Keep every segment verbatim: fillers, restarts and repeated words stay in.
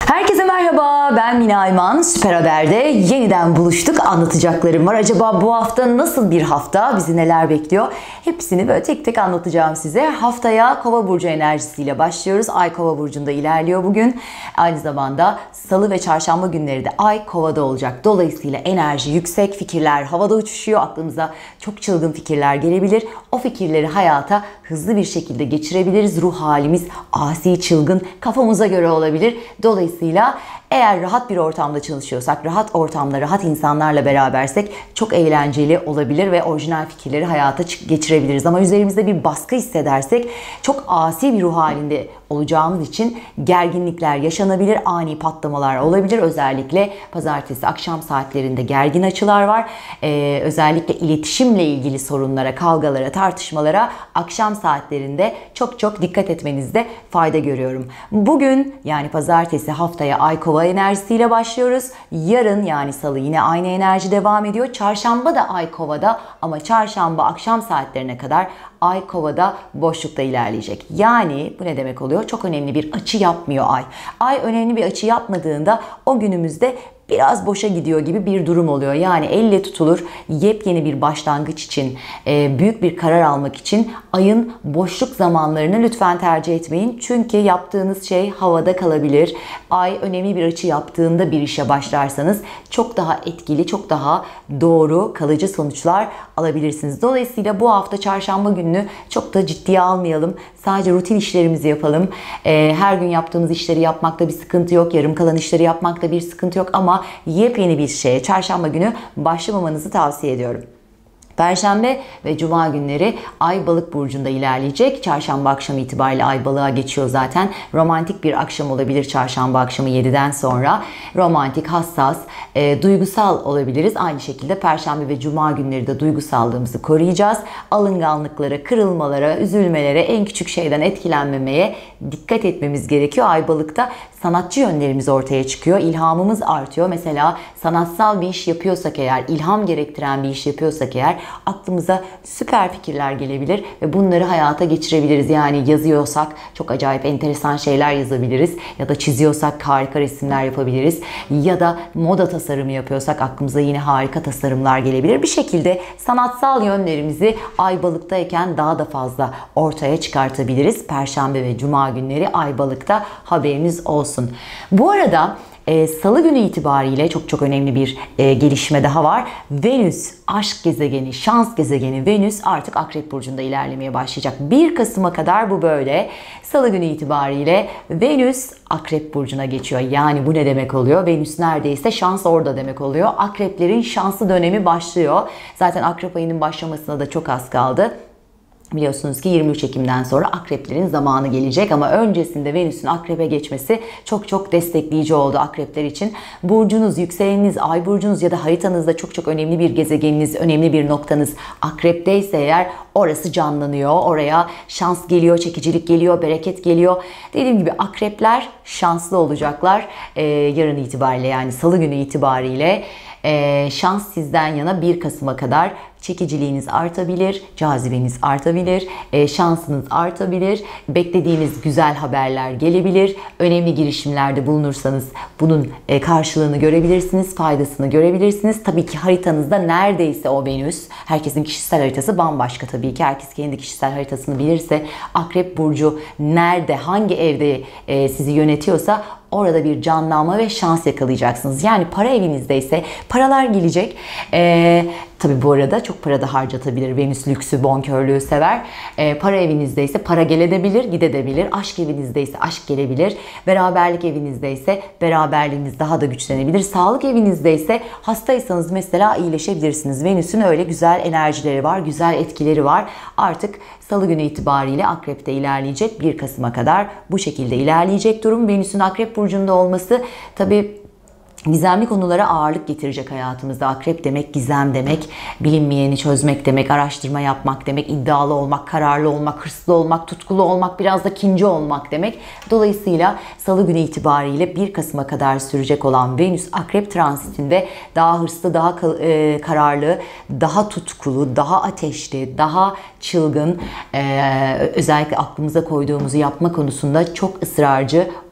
Herkese merhaba, ben Mine Ayman. Süper Haber'de yeniden buluştuk. Anlatacaklarım var. Acaba bu hafta nasıl bir hafta? Bizi neler bekliyor? Hepsini böyle tek tek anlatacağım size. Haftaya Kova burcu enerjisiyle başlıyoruz. Ay Kova burcunda ilerliyor bugün. Aynı zamanda Salı ve Çarşamba günleri de Ay Kova'da olacak. Dolayısıyla enerji yüksek, fikirler havada uçuşuyor. Aklımıza çok çılgın fikirler gelebilir. O fikirleri hayata hızlı bir şekilde geçirebiliriz. Ruh halimiz asi, çılgın, kafamıza göre olabilir. Dolayısıyla eğer rahat bir ortamda çalışıyorsak, rahat ortamda, rahat insanlarla berabersek çok eğlenceli olabilir ve orijinal fikirleri hayata geçirebiliriz. Ama üzerimizde bir baskı hissedersek çok asi bir ruh halinde olacağımız için gerginlikler yaşanabilir, ani patlamalar olabilir. Özellikle pazartesi akşam saatlerinde gergin açılar var. Ee, özellikle iletişimle ilgili sorunlara, kavgalara, tartışmalara akşam saatlerinde çok çok dikkat etmenizde fayda görüyorum. Bugün yani pazartesi haftaya Ay Kova enerjisiyle başlıyoruz. Yarın yani Salı yine aynı enerji devam ediyor. Çarşamba da Ay Kova'da ama çarşamba akşam saatlerine kadar Ay Kova'da boşlukta ilerleyecek. Yani bu ne demek oluyor? Çok önemli bir açı yapmıyor Ay. Ay önemli bir açı yapmadığında o günümüzde biraz boşa gidiyor gibi bir durum oluyor. Yani elle tutulur yepyeni bir başlangıç için, büyük bir karar almak için ayın boşluk zamanlarını lütfen tercih etmeyin. Çünkü yaptığınız şey havada kalabilir. Ay önemli bir açı yaptığında bir işe başlarsanız çok daha etkili, çok daha doğru, kalıcı sonuçlar alabilirsiniz. Dolayısıyla bu hafta çarşamba gününü çok da ciddiye almayalım. Sadece rutin işlerimizi yapalım. Her gün yaptığımız işleri yapmakta bir sıkıntı yok. Yarım kalan işleri yapmakta bir sıkıntı yok. Ama yepyeni bir şeye çarşamba günü başlamamanızı tavsiye ediyorum. Perşembe ve Cuma günleri Ay Balık burcunda ilerleyecek. Çarşamba akşamı itibariyle Ay Balığa geçiyor zaten. Romantik bir akşam olabilir çarşamba akşamı yediden sonra. Romantik, hassas, e, duygusal olabiliriz. Aynı şekilde Perşembe ve Cuma günleri de duygusallığımızı koruyacağız. Alınganlıklara, kırılmalara, üzülmelere, en küçük şeyden etkilenmemeye dikkat etmemiz gerekiyor. Ay Balık'ta sanatçı yönlerimiz ortaya çıkıyor. İlhamımız artıyor. Mesela sanatsal bir iş yapıyorsak eğer, ilham gerektiren bir iş yapıyorsak eğer aklımıza süper fikirler gelebilir ve bunları hayata geçirebiliriz. Yani yazıyorsak çok acayip enteresan şeyler yazabiliriz ya da çiziyorsak harika resimler yapabiliriz ya da moda tasarımı yapıyorsak aklımıza yine harika tasarımlar gelebilir. Bir şekilde sanatsal yönlerimizi Ay Balık'tayken daha da fazla ortaya çıkartabiliriz. Perşembe ve Cuma günleri Ay Balık'ta, haberiniz olsun. Bu arada Ee, Salı günü itibariyle çok çok önemli bir e, gelişme daha var. Venüs, aşk gezegeni, şans gezegeni Venüs artık Akrep burcunda ilerlemeye başlayacak. bir Kasım'a kadar bu böyle. Salı günü itibariyle Venüs Akrep burcuna geçiyor. Yani bu ne demek oluyor? Venüs neredeyse şans orada demek oluyor. Akreplerin şanslı dönemi başlıyor. Zaten Akrep ayının başlamasına da çok az kaldı. Biliyorsunuz ki yirmi üç Ekim'den sonra akreplerin zamanı gelecek ama öncesinde Venüs'ün akrebe geçmesi çok çok destekleyici oldu akrepler için. Burcunuz, yükseleniniz, ay burcunuz ya da haritanızda çok çok önemli bir gezegeniniz, önemli bir noktanız akrepteyse eğer orası canlanıyor. Oraya şans geliyor, çekicilik geliyor, bereket geliyor. Dediğim gibi akrepler şanslı olacaklar. Ee, yarın itibariyle yani Salı günü itibariyle Ee, şans sizden yana bir Kasım'a kadar çekiciliğiniz artabilir, cazibeniz artabilir, e, şansınız artabilir, beklediğiniz güzel haberler gelebilir, önemli girişimlerde bulunursanız bunun e, karşılığını görebilirsiniz, faydasını görebilirsiniz. Tabii ki haritanızda neredeyse o Venüs, herkesin kişisel haritası bambaşka tabii ki, herkes kendi kişisel haritasını bilirse, Akrep burcu nerede, hangi evde e, sizi yönetiyorsa orada bir canlanma ve şans yakalayacaksınız. Yani para evinizdeyse paralar gelecek. Ee, tabii bu arada çok para da harcatabilir. Venüs lüksü, bonkörlüğü sever. Ee, para evinizdeyse para gelebilir, gidebilir. Aşk evinizdeyse aşk gelebilir. Beraberlik evinizdeyse beraberliğiniz daha da güçlenebilir. Sağlık evinizdeyse hastaysanız mesela iyileşebilirsiniz. Venüs'ün öyle güzel enerjileri var, güzel etkileri var. Artık Salı günü itibariyle Akrep'te ilerleyecek. bir Kasım'a kadar bu şekilde ilerleyecek durum. Venüs'ün Akrep burcunda olması tabii gizemli konulara ağırlık getirecek hayatımızda. Akrep demek gizem demek, bilinmeyeni çözmek demek, araştırma yapmak demek, iddialı olmak, kararlı olmak, hırslı olmak, tutkulu olmak, biraz da kinci olmak demek. Dolayısıyla Salı günü itibariyle bir Kasım'a kadar sürecek olan Venüs Akrep transitinde daha hırslı, daha kararlı, daha tutkulu, daha ateşli, daha çılgın, özellikle aklımıza koyduğumuzu yapma konusunda çok ısrarcı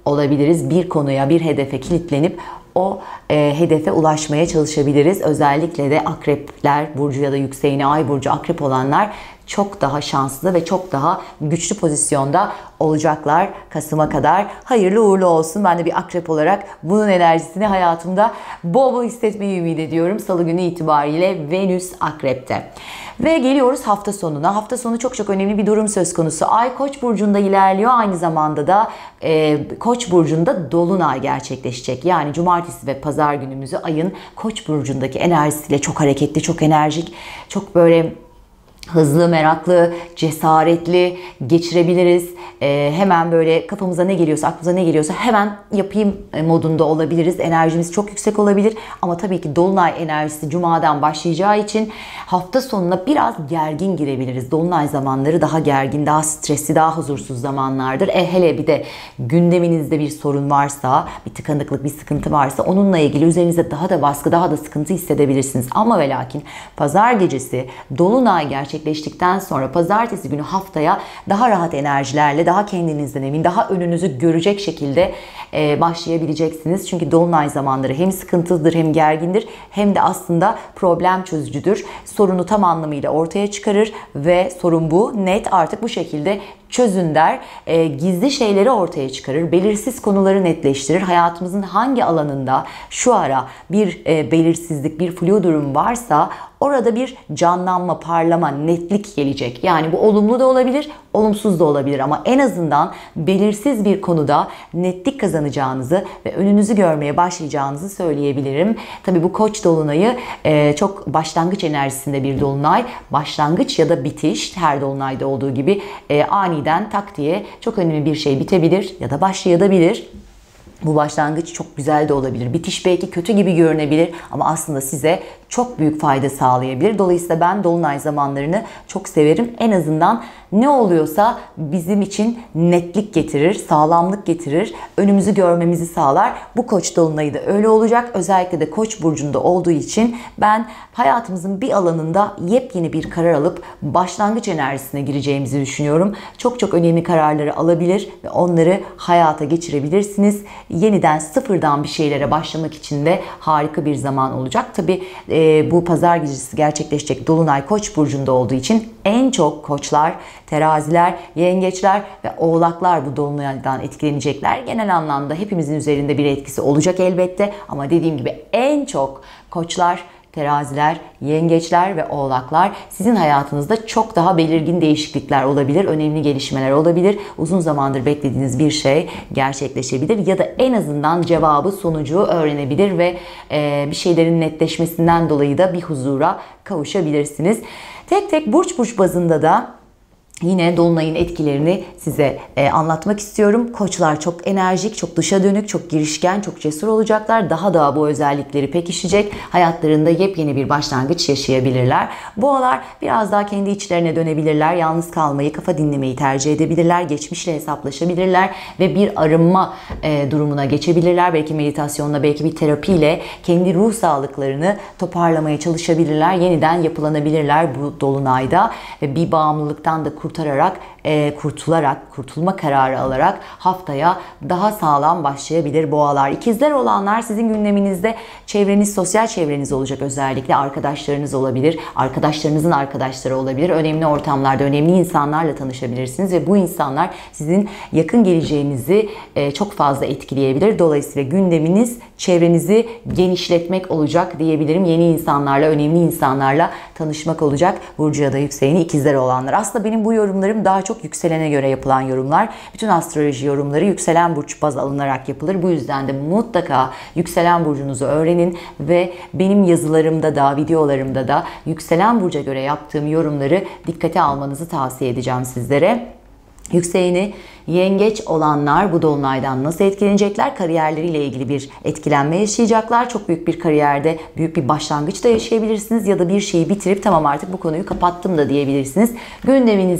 olabiliriz. Bir konuya, bir hedefe kilitlenip o e, hedefe ulaşmaya çalışabiliriz. Özellikle de akrepler burcu ya da yükseğeni ay burcu akrep olanlar çok daha şanslı ve çok daha güçlü pozisyonda olacaklar Kasım'a kadar. Hayırlı uğurlu olsun. Ben de bir akrep olarak bunun enerjisini hayatımda bol bol hissetmeyi ümit ediyorum. Salı günü itibariyle Venüs akrepte. Ve geliyoruz hafta sonuna. Hafta sonu çok çok önemli bir durum söz konusu. Ay Koç burcunda ilerliyor. Aynı zamanda da e, Koç burcunda dolunay gerçekleşecek. Yani cumartesi ve pazar günümüzü ayın Koç burcundaki enerjisiyle çok hareketli, çok enerjik, çok böyle hızlı, meraklı, cesaretli geçirebiliriz. Ee, hemen böyle kafamıza ne geliyorsa, aklımıza ne geliyorsa hemen yapayım modunda olabiliriz. Enerjimiz çok yüksek olabilir. Ama tabii ki dolunay enerjisi cumadan başlayacağı için hafta sonuna biraz gergin girebiliriz. Dolunay zamanları daha gergin, daha stresli, daha huzursuz zamanlardır. E hele bir de gündeminizde bir sorun varsa, bir tıkanıklık, bir sıkıntı varsa onunla ilgili üzerinize daha da baskı, daha da sıkıntı hissedebilirsiniz. Ama ve lakin pazar gecesi dolunay gerçekleşecek. Gerçekleştikten sonra pazartesi günü haftaya daha rahat enerjilerle, daha kendinizden emin, daha önünüzü görecek şekilde e, başlayabileceksiniz. Çünkü dolunay zamanları hem sıkıntılıdır, hem gergindir, hem de aslında problem çözücüdür. Sorunu tam anlamıyla ortaya çıkarır ve sorun bu, net, artık bu şekilde çözün der. E, gizli şeyleri ortaya çıkarır. Belirsiz konuları netleştirir. Hayatımızın hangi alanında şu ara bir e, belirsizlik, bir flu durum varsa orada bir canlanma, parlama, netlik gelecek. Yani bu olumlu da olabilir, olumsuz da olabilir ama en azından belirsiz bir konuda netlik kazanacağınızı ve önünüzü görmeye başlayacağınızı söyleyebilirim. Tabii bu Koç dolunayı e, çok başlangıç enerjisinde bir dolunay. Başlangıç ya da bitiş, her dolunayda olduğu gibi e, aniden tak diye çok önemli bir şey bitebilir ya da başlayabilir. Bu başlangıç çok güzel de olabilir. Bitiş belki kötü gibi görünebilir ama aslında size çok büyük fayda sağlayabilir. Dolayısıyla ben dolunay zamanlarını çok severim. En azından ne oluyorsa bizim için netlik getirir, sağlamlık getirir, önümüzü görmemizi sağlar. Bu Koç dolunayı da öyle olacak. Özellikle de Koç burcunda olduğu için ben hayatımızın bir alanında yepyeni bir karar alıp başlangıç enerjisine gireceğimizi düşünüyorum. Çok çok önemli kararları alabilir ve onları hayata geçirebilirsiniz. Yeniden sıfırdan bir şeylere başlamak için de harika bir zaman olacak. Tabii e, bu pazar gecesi gerçekleşecek dolunay Koç burcunda olduğu için en çok koçlar, teraziler, yengeçler ve oğlaklar bu dolunaydan etkilenecekler. Genel anlamda hepimizin üzerinde bir etkisi olacak elbette ama dediğim gibi en çok koçlar, teraziler, yengeçler ve oğlaklar sizin hayatınızda çok daha belirgin değişiklikler olabilir, önemli gelişmeler olabilir. Uzun zamandır beklediğiniz bir şey gerçekleşebilir ya da en azından cevabı, sonucu öğrenebilir ve e, bir şeylerin netleşmesinden dolayı da bir huzura kavuşabilirsiniz. Tek tek burç burç bazında da yine dolunayın etkilerini size e, anlatmak istiyorum. Koçlar çok enerjik, çok dışa dönük, çok girişken, çok cesur olacaklar. Daha da bu özellikleri pekişecek. Hayatlarında yepyeni bir başlangıç yaşayabilirler. Boğalar biraz daha kendi içlerine dönebilirler. Yalnız kalmayı, kafa dinlemeyi tercih edebilirler. Geçmişle hesaplaşabilirler ve bir arınma e, durumuna geçebilirler. Belki meditasyonla, belki bir terapiyle kendi ruh sağlıklarını toparlamaya çalışabilirler. Yeniden yapılanabilirler bu dolunayda ve bir bağımlılıktan da kurtulabilirler. kurtararak, e, kurtularak, kurtulma kararı alarak haftaya daha sağlam başlayabilir boğalar. İkizler olanlar sizin gündeminizde çevreniz, sosyal çevreniz olacak özellikle. Arkadaşlarınız olabilir, arkadaşlarınızın arkadaşları olabilir. Önemli ortamlarda, önemli insanlarla tanışabilirsiniz ve bu insanlar sizin yakın geleceğinizi e, çok fazla etkileyebilir. Dolayısıyla gündeminiz çevrenizi genişletmek olacak diyebilirim. Yeni insanlarla, önemli insanlarla tanışmak olacak. Burcu ya da yükseleni ikizler olanlar. Aslında benim bu yorumlarım daha çok yükselene göre yapılan yorumlar. Bütün astroloji yorumları yükselen burç baz alınarak yapılır. Bu yüzden de mutlaka yükselen burcunuzu öğrenin ve benim yazılarımda da, videolarımda da yükselen burca göre yaptığım yorumları dikkate almanızı tavsiye edeceğim sizlere. Yükseleni yengeç olanlar bu dolunaydan nasıl etkilenecekler? Kariyerleriyle ilgili bir etkilenme yaşayacaklar. Çok büyük bir kariyerde büyük bir başlangıç da yaşayabilirsiniz ya da bir şeyi bitirip tamam artık bu konuyu kapattım da diyebilirsiniz. Gündeminizde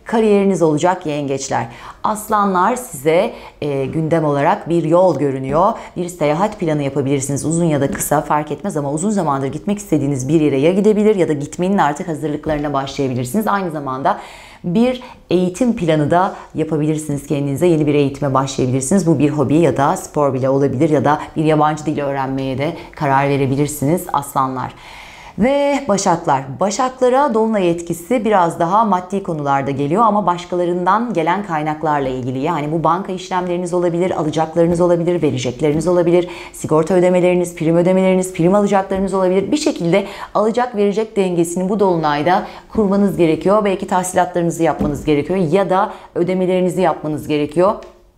kariyeriniz olacak yengeçler. Aslanlar, size e, gündem olarak bir yol görünüyor. Bir seyahat planı yapabilirsiniz. Uzun ya da kısa fark etmez ama uzun zamandır gitmek istediğiniz bir yere ya gidebilir ya da gitmenin artık hazırlıklarına başlayabilirsiniz. Aynı zamanda bir eğitim planı da yapabilirsiniz kendinize. Yeni bir eğitime başlayabilirsiniz. Bu bir hobi ya da spor bile olabilir ya da bir yabancı dil öğrenmeye de karar verebilirsiniz aslanlar. Ve başaklar. Başaklara dolunay etkisi biraz daha maddi konularda geliyor ama başkalarından gelen kaynaklarla ilgili. Yani bu banka işlemleriniz olabilir, alacaklarınız olabilir, verecekleriniz olabilir, sigorta ödemeleriniz, prim ödemeleriniz, prim alacaklarınız olabilir. Bir şekilde alacak verecek dengesini bu dolunayda kurmanız gerekiyor. Belki tahsilatlarınızı yapmanız gerekiyor ya da ödemelerinizi yapmanız gerekiyor.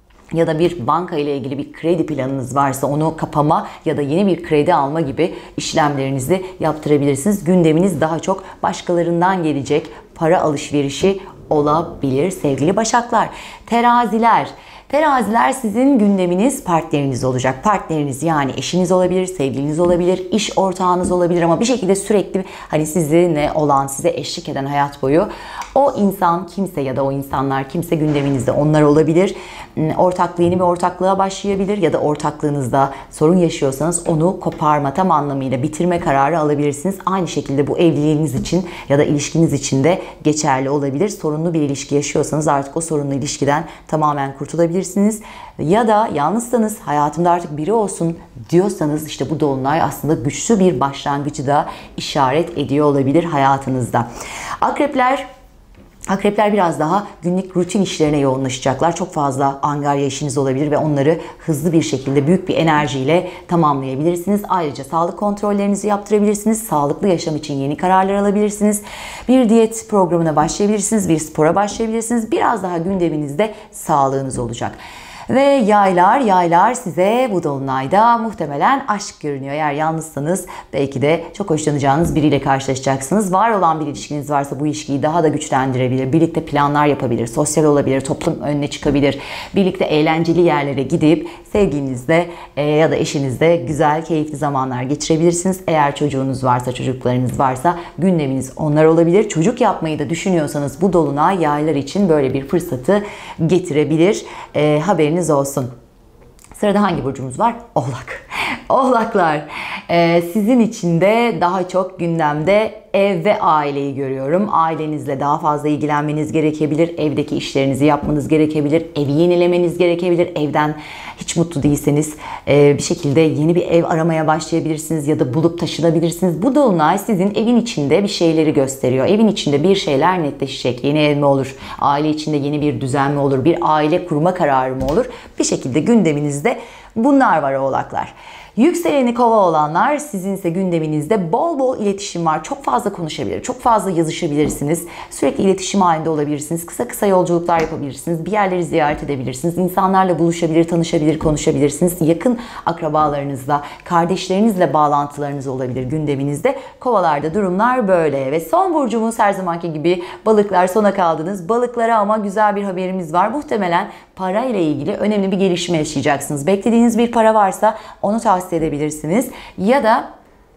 Ya da bir banka ile ilgili bir kredi planınız varsa onu kapama ya da yeni bir kredi alma gibi işlemlerinizi yaptırabilirsiniz. Gündeminiz daha çok başkalarından gelecek para alışverişi olabilir sevgili başaklar. Teraziler. Teraziler, sizin gündeminiz partneriniz olacak. Partneriniz yani eşiniz olabilir, sevgiliniz olabilir, iş ortağınız olabilir ama bir şekilde sürekli hani sizinle olan, size eşlik eden hayat boyu o insan kimse ya da o insanlar kimse gündeminizde onlar olabilir. Ortaklığı, yeni bir ortaklığa başlayabilir ya da ortaklığınızda sorun yaşıyorsanız onu koparma, tam anlamıyla bitirme kararı alabilirsiniz. Aynı şekilde bu evliliğiniz için ya da ilişkiniz için de geçerli olabilir. Sorunlu bir ilişki yaşıyorsanız artık o sorunlu ilişkiden tamamen kurtulabilirsiniz. Ya da yalnızsanız, hayatımda artık biri olsun diyorsanız işte bu dolunay aslında güçlü bir başlangıcı da işaret ediyor olabilir hayatınızda. Akrepler Akrepler biraz daha günlük rutin işlerine yoğunlaşacaklar. Çok fazla angarya işiniz olabilir ve onları hızlı bir şekilde büyük bir enerjiyle tamamlayabilirsiniz. Ayrıca sağlık kontrollerinizi yaptırabilirsiniz. Sağlıklı yaşam için yeni kararlar alabilirsiniz. Bir diyet programına başlayabilirsiniz. Bir spora başlayabilirsiniz. Biraz daha gündeminizde sağlığınız olacak. Ve yaylar, yaylar size bu dolunayda muhtemelen aşk görünüyor. Eğer yalnızsanız belki de çok hoşlanacağınız biriyle karşılaşacaksınız. Var olan bir ilişkiniz varsa bu ilişkiyi daha da güçlendirebilir. Birlikte planlar yapabilir, sosyal olabilir, toplum önüne çıkabilir. Birlikte eğlenceli yerlere gidip sevgilinizle e, ya da eşinizle güzel, keyifli zamanlar geçirebilirsiniz. Eğer çocuğunuz varsa, çocuklarınız varsa gündeminiz onlar olabilir. Çocuk yapmayı da düşünüyorsanız bu dolunay yaylar için böyle bir fırsatı getirebilir. E, haberiniz olsun. Sırada hangi burcumuz var? Oğlak. Oğlaklar. Ee, sizin için de daha çok gündemde ev ve aileyi görüyorum. Ailenizle daha fazla ilgilenmeniz gerekebilir. Evdeki işlerinizi yapmanız gerekebilir. Evi yenilemeniz gerekebilir. Evden hiç mutlu değilseniz e, bir şekilde yeni bir ev aramaya başlayabilirsiniz ya da bulup taşınabilirsiniz. Bu dolunay sizin evin içinde bir şeyleri gösteriyor. Evin içinde bir şeyler netleşecek. Yeni ev mi olur? Aile içinde yeni bir düzen mi olur? Bir aile kurma kararı mı olur? Bir şekilde gündeminizde bunlar var oğlaklar. Yükseleni kova olanlar, sizinse gündeminizde bol bol iletişim var. Çok fazla konuşabilir, çok fazla yazışabilirsiniz. Sürekli iletişim halinde olabilirsiniz. Kısa kısa yolculuklar yapabilirsiniz. Bir yerleri ziyaret edebilirsiniz. İnsanlarla buluşabilir, tanışabilir, konuşabilirsiniz. Yakın akrabalarınızla, kardeşlerinizle bağlantılarınız olabilir gündeminizde. Kovalarda durumlar böyle. Ve son burcumuz her zamanki gibi balıklar, sona kaldınız. Balıklara ama güzel bir haberimiz var. Muhtemelen para ile ilgili önemli bir gelişme yaşayacaksınız. Beklediğiniz bir para varsa onu tavsiye edebilirsiniz. Ya da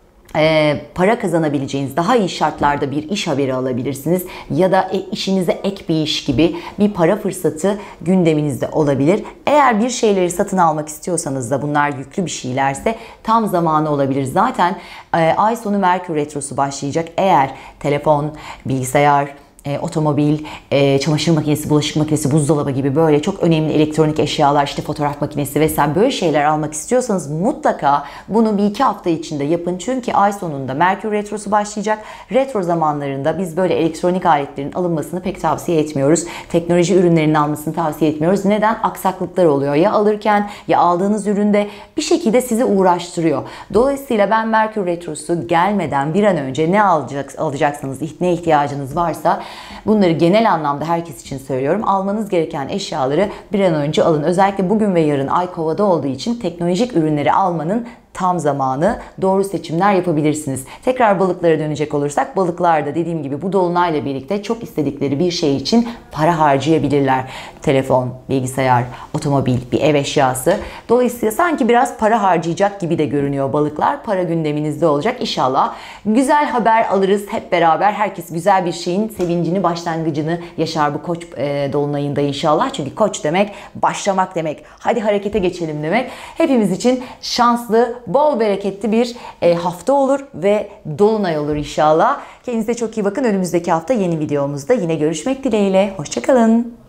e, para kazanabileceğiniz daha iyi şartlarda bir iş haberi alabilirsiniz. Ya da e, işinize ek bir iş gibi bir para fırsatı gündeminizde olabilir. Eğer bir şeyleri satın almak istiyorsanız da bunlar yüklü bir şeylerse tam zamanı olabilir. Zaten e, ay sonu Merkür Retrosu başlayacak. Eğer telefon, bilgisayar, E, otomobil, e, çamaşır makinesi, bulaşık makinesi, buzdolabı gibi böyle çok önemli elektronik eşyalar, işte fotoğraf makinesi vesaire böyle şeyler almak istiyorsanız mutlaka bunu bir iki hafta içinde yapın. Çünkü ay sonunda Merkür Retrosu başlayacak. Retro zamanlarında biz böyle elektronik aletlerin alınmasını pek tavsiye etmiyoruz. Teknoloji ürünlerinin almasını tavsiye etmiyoruz. Neden? Aksaklıklar oluyor. Ya alırken ya aldığınız üründe bir şekilde sizi uğraştırıyor. Dolayısıyla ben Merkür Retrosu gelmeden bir an önce ne alacak, alacaksanız, ne ihtiyacınız varsa bunları genel anlamda herkes için söylüyorum. Almanız gereken eşyaları bir an önce alın. Özellikle bugün ve yarın ay kovada olduğu için teknolojik ürünleri almanın tam zamanı. Doğru seçimler yapabilirsiniz. Tekrar balıklara dönecek olursak, balıklar da dediğim gibi bu dolunayla birlikte çok istedikleri bir şey için para harcayabilirler. Telefon, bilgisayar, otomobil, bir ev eşyası. Dolayısıyla sanki biraz para harcayacak gibi de görünüyor balıklar. Para gündeminizde olacak. İnşallah güzel haber alırız hep beraber. Herkes güzel bir şeyin sevincini, başlangıcını yaşar bu Koç e, dolunayında inşallah. Çünkü Koç demek başlamak demek. Hadi harekete geçelim demek. Hepimiz için şanslı, bol bereketli bir e, hafta olur ve dolunay olur inşallah. Kendinize çok iyi bakın. Önümüzdeki hafta yeni videomuzda yine görüşmek dileğiyle. Hoşça kalın.